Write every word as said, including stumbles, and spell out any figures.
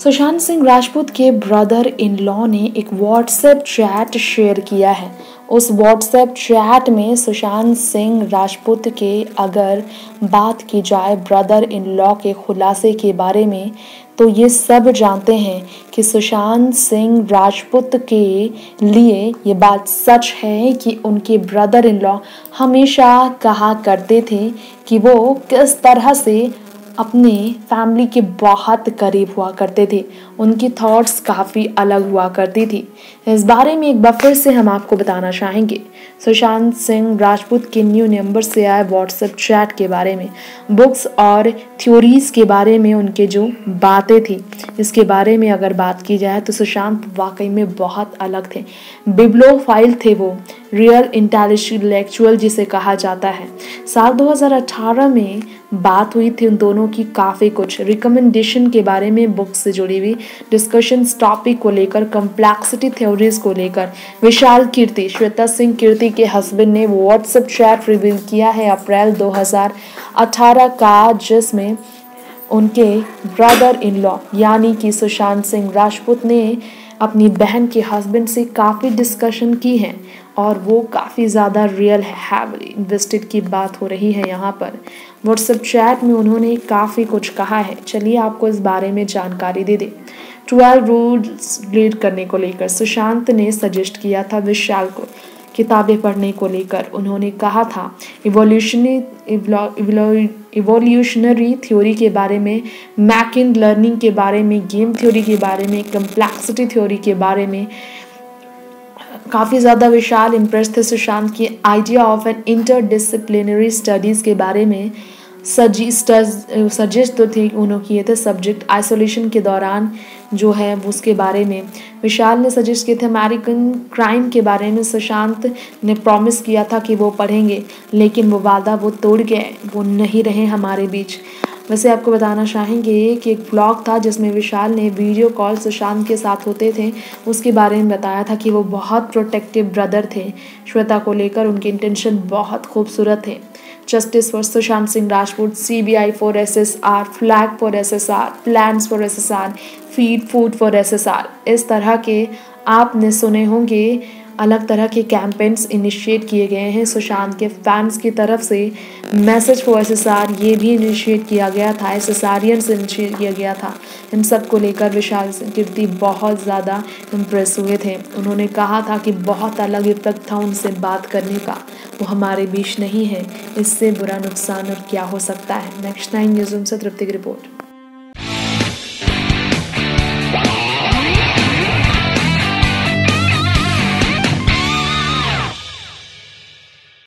सुशांत सिंह राजपूत के brother in law ने एक व्हाट्सएप चैट शेयर किया है। उस व्हाट्सएप चैट में सुशांत सिंह राजपूत के अगर बात की जाए ब्रदर इन लॉ के खुलासे के बारे में, तो ये सब जानते हैं कि सुशांत सिंह राजपूत के लिए ये बात सच है कि उनके ब्रदर इन लॉ हमेशा कहा करते थे कि वो किस तरह से अपने फैमिली के बहुत करीब हुआ करते थे। उनकी थॉट्स काफ़ी अलग हुआ करती थी। इस बारे में एक बार फिर से हम आपको बताना चाहेंगे सुशांत सिंह राजपूत के न्यू नंबर से आए व्हाट्सएप चैट के बारे में, बुक्स और थ्योरीज के बारे में उनके जो बातें थी, इसके बारे में अगर बात की जाए तो सुशांत वाकई में बहुत अलग थे। बिब्लोफाइल थे वो, रियल इंटेलेक्चुअल जिसे कहा जाता है। साल दो हज़ार अठारह में बात हुई थी उन दोनों की काफ़ी कुछ रिकमेंडेशन के बारे में, बुक से जुड़ी हुई डिस्कशंस टॉपिक को लेकर, कम्प्लेक्सिटी थ्योरीज को लेकर। विशाल कीर्ति, श्वेता सिंह कीर्ति के हस्बैंड ने व्हाट्सएप चैट रिवील किया है अप्रैल दो हज़ार अठारह का, जिसमें उनके ब्रदर इन लॉ यानी कि सुशांत सिंह राजपूत ने अपनी बहन के हस्बैंड से काफ़ी डिस्कशन की है और वो काफ़ी ज़्यादा रियल है, हैवली इन्वेस्टेड की बात हो रही है यहाँ पर। व्हाट्सएप चैट में उन्होंने काफ़ी कुछ कहा है, चलिए आपको इस बारे में जानकारी दे दें। ट्वेल्व रूल्स रीड करने को लेकर सुशांत ने सजेस्ट किया था विशाल को किताबें पढ़ने को लेकर। उन्होंने कहा था इवोल्यूशनरी इवोल्यूशनरी थ्योरी के बारे में, मैकिन लर्निंग के बारे में, गेम थ्योरी के बारे में, कम्प्लेक्सिटी थ्योरी के बारे में। काफ़ी ज़्यादा विशाल इम्प्रेस थे सुशांत की idea of an interdisciplinary studies के बारे में। सजेस्ट तो थे उन्होंने किए थे सब्जेक्ट आइसोलेशन के दौरान जो है उसके बारे में। विशाल ने सजेस्ट किए थे अमेरिकन क्राइम के बारे में। सुशांत ने प्रॉमिस किया था कि वो पढ़ेंगे, लेकिन वो वादा वो तोड़ गए, वो नहीं रहे हमारे बीच। वैसे आपको बताना चाहेंगे कि एक ब्लॉग था जिसमें विशाल ने वीडियो कॉल सुशांत के साथ होते थे, उसके बारे में बताया था कि वो बहुत प्रोटेक्टिव ब्रदर थे श्वेता को लेकर। उनके इंटेंशन बहुत खूबसूरत थे। Justice for Sushant Singh Rajput, CBI for SSR, flag for SSR, plans for SSR, feed food for SSR, इस तरह के आपने सुने होंगे अलग तरह के कैंपेन्स इनिशिएट किए गए हैं सुशांत के फैंस की तरफ से। मैसेज फॉर एसएसआर ये भी इनिशिएट किया गया था, एसएसआरियन से इनिशिएट किया गया था। इन सब को लेकर विशाल कीर्ति बहुत ज़्यादा इम्प्रेस हुए थे। उन्होंने कहा था कि बहुत अलग इफेक्ट था उनसे बात करने का, वो हमारे बीच नहीं है, इससे बुरा नुकसान और क्या हो सकता है। नेक्स्ट नाइन न्यूज़ से तृप्ति की रिपोर्ट।